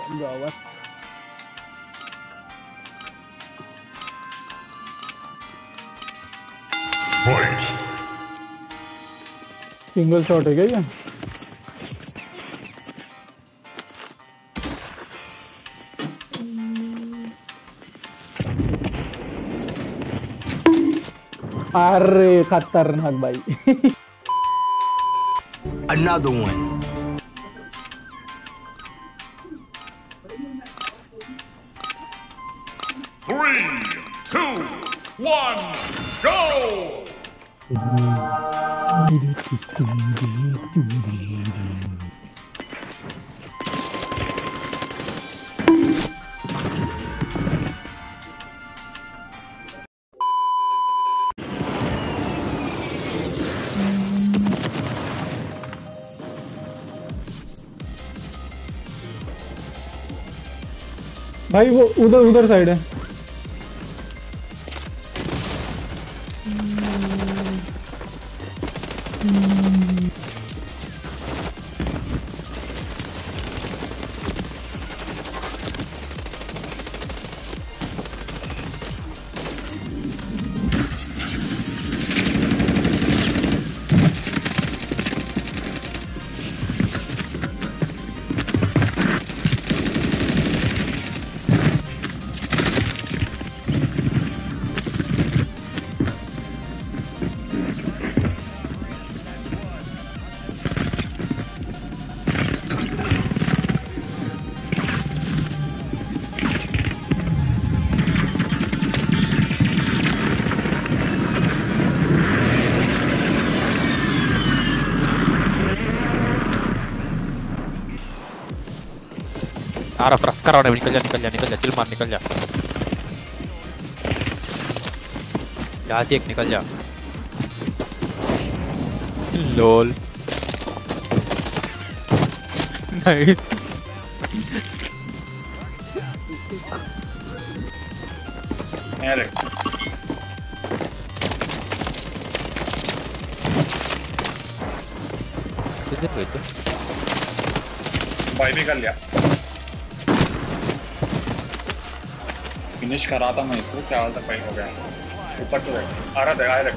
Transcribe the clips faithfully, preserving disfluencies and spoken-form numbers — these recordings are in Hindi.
गावात सिंगल शॉट है क्या ये? अरे खतरनाक भाई। Another one. Three, two, one, go! भाई वो उधर उधर साइड है। Arah terus sekarang udah nikel nikel nikel nikel cilmar nikel ya. Jadi ek nikel ya. Lol. Nice. Eric. Itu itu. भाई भी कर लिया। फिनिश करा था मैं इसको, क्या हाल तक भाई हो गया। ऊपर से देख आ रहा था, आए देख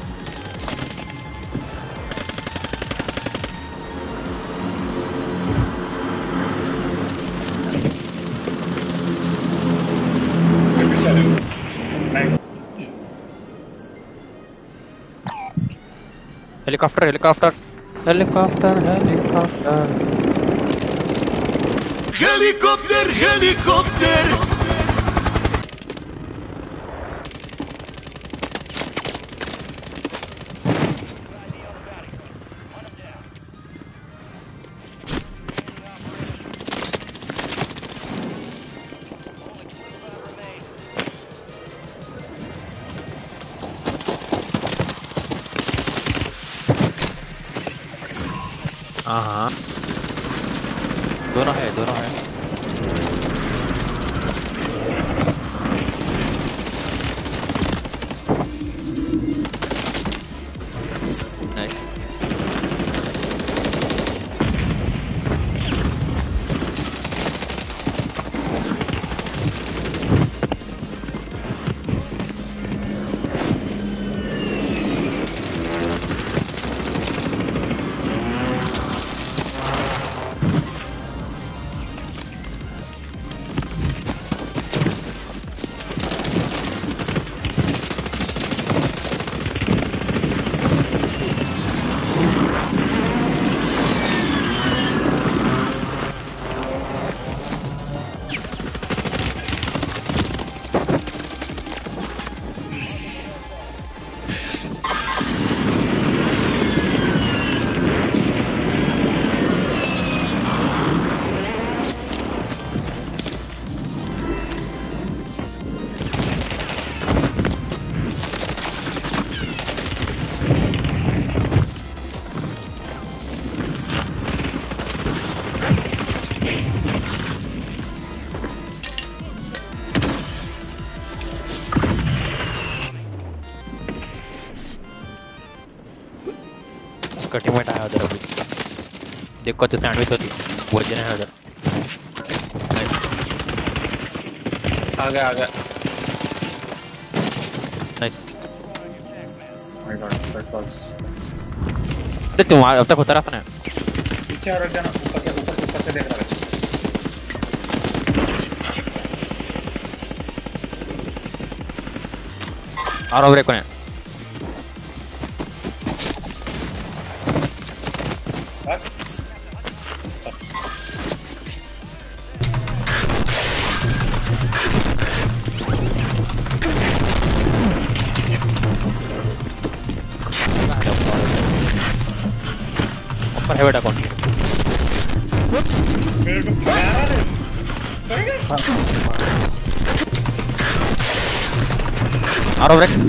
इसके पीछे nice. Helicopter helicopter helicopter helicopter Helicopter, helicopter. हाँ दोनों है दोनों है नाइस टीममेट आया उधर अभी देखो तो सैंडविच होती वजन है उधर। आ गया आ गया nice my god that was अरे तुम्हारा अब तक होता रहा है पीछे और जाना ऊपर के ऊपर ऊपर से देख रहा है और ओवर एक है ऊपर है बेटा कौन मेरे को मारा रे और ओवर एक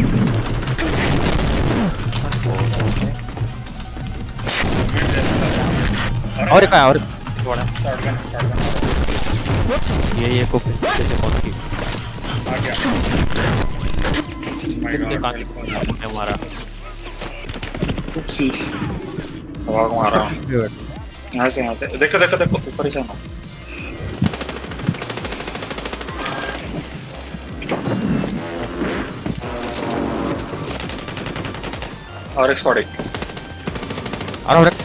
और एक है और थोड़ा शॉटगन शॉटगन ये ये को कैसे कौन की आ गया माय ये गॉड कांच में मारा उपसी हवा को मारा यहाँ से यहाँ से देखो देखो देखो ऊपर ही जाना और एक स्क्वाड और ओवर